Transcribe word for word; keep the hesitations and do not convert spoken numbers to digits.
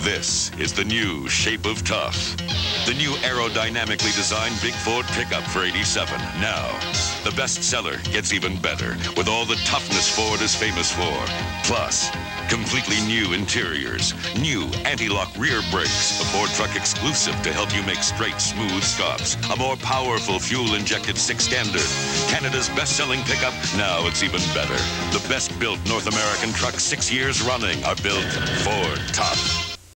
This is the new shape of tough. The new aerodynamically designed big Ford pickup for eighty-seven. Now, the bestseller gets even better with all the toughness Ford is famous for. Plus, completely new interiors, new anti-lock rear brakes, a Ford truck exclusive to help you make straight, smooth stops, a more powerful fuel-injected six standard. Canada's best-selling pickup, now it's even better. The best-built North American trucks six years running are built Ford Tough.